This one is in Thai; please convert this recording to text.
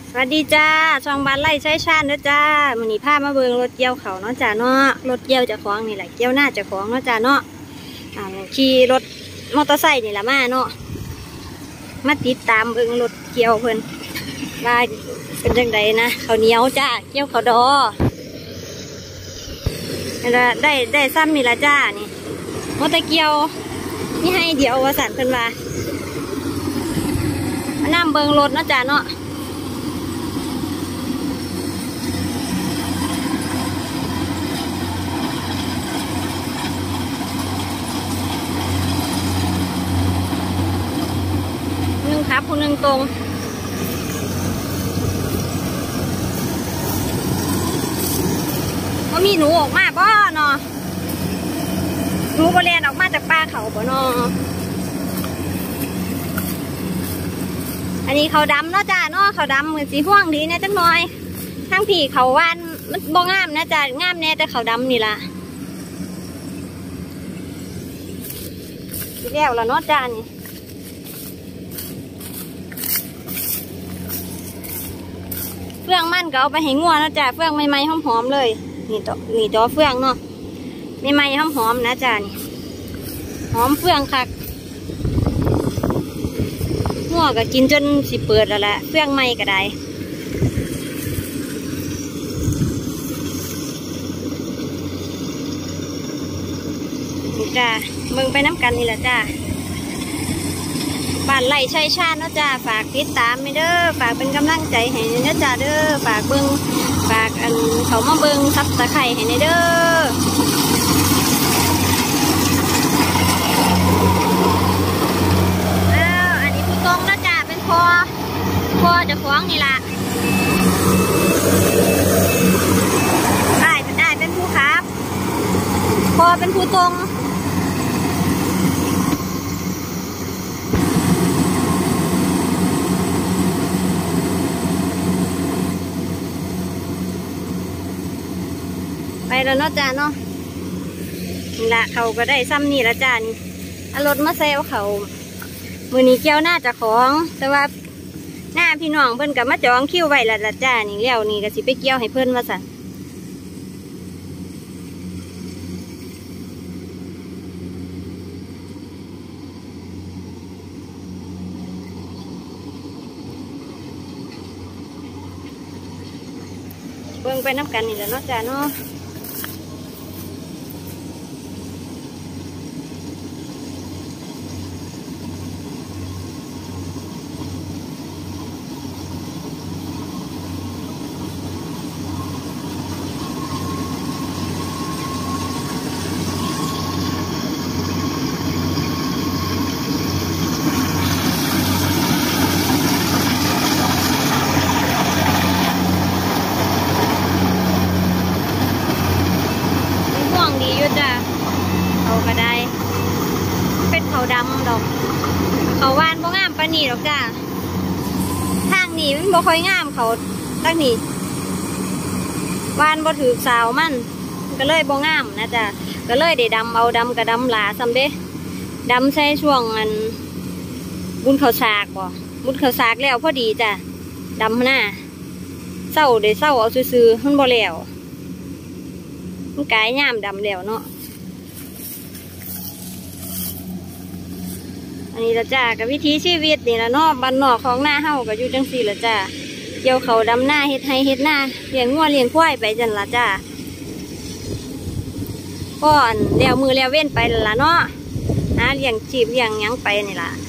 สวัสดีจ้าช่องบ้านไร่ใช้ชาญนะจ้ามื้อนี้พามาเบิงรถเกี่ยวเขาเนาะจ้าเนาะรถเกี่ยวเจ้าของนี่แหละเกี่ยวหน้าเจ้าของเนาะจ้าเนาะขี่รถมอเตอร์ไซค์นี่แหละมาเนาะมาติดตามเบิงรถเกี่ยวเพิ่นว่าเป็นจังไดนะเขาเหนียวจ้าเกี่ยวเขาดอได้ซ้ำนี่ละจ้านี่มอเตอร์เกี่ยวนี่ให้เดี๋ยววสันเพิ่นว่ามานั่งเบิงรถเนาะจ้าเนาะครับคนหนึ่งตรงก็มีหนูออกมาบ่เนาะหนูบริเวณออกมาจากป่าเขาบ่เนาะอันนี้เขาดำเนาะจ้าเนาะเขาดำเหมือนสีห่วงดีเนี่ยจังหน่อยทั้งผีเขาวานมันบ่งามนะจ้างามแน่แต่เขาดำนี่ล่ะที่แล้วละเนาะจ้านี่เฟื่องมันก็เอาไปให้งัวนะจ้ะเฟื่องใหม่ๆหอมๆเลยนี่จอเฟื่องเนาะใหม่ๆหอมๆนะจ้ะนี่หอมเฟื่องคักงัวก็กินจนสิเปิดแล้วแหละเฟื่องใหม่ก็ได้นี่จ้ะมึงไปน้ำกันนี่แหละจ้ะบ้านไร่ใช้ชาตินะจ้าฝากติดตามไม่เด้อฝากเป็นกำลังใจให้นะจ้าเด้อฝากเบิ้งฝากเขามาเบิ้งซับตะไคร่ให้ในเด้ออันนี้ผู้ตรงนะจ้าเป็นคอจะคล้องนี่ล่ะได้เป็นผู้ครับคอเป็นผู้ตรงไปแล้วเนาะจ้าเนาะนี่ละเขาก็ได้ซ้ำนี่ละจ้านี่เอารถมาเซลเขามือนี้เกี่ยวหน้าจะของแต่ว่าหน้าพี่น้องเพิ่นกับมาจองคิวไว้ละจ้านี่เลี้ยวนี่ก็สิไปเกี่ยวให้เพิ่นมาสั่นเบิ่งไปน้ำกันนี่แหละเนาะจ้าเนาะจ้าเขาก็ได้เป็นเขาดำดอกเขาวานบ่งามปานนี้ดอกจ้าทางนี้มันบ่ค่อยงามเขาตั้งนี้วานบ่ถือสาวมันก็เลยบ่งามนะจ้าก็เลยได้ดำเอาดำกับดำหลาซ้ำเด้ดำใช้ช่วงอันบุญเขาสากบ่บุญเขาสากแล้วพอดีจ้าดำหน้าเศร้าได้เศร้าเอาซื่อๆมันบ่แล้วมันกายย่ามดำแล้วเนาะอันนี้ละจ้ากับวิถีชีวิตนี่ละเนาะบ้านนอกของหน้าเฮาก็อยู่จังสี่ละจ้าเกี่ยวเขาดำหน้าเฮ็ดไห้เฮ็ดหน้าเลี้ยงงัวเลี้ยงควายไปจันละจ้าก่อนเลี้ยวมือเลี้ยวเว้นไปละเนาะหาเลี้ยงชีพเลี้ยงยังไปนี่ละ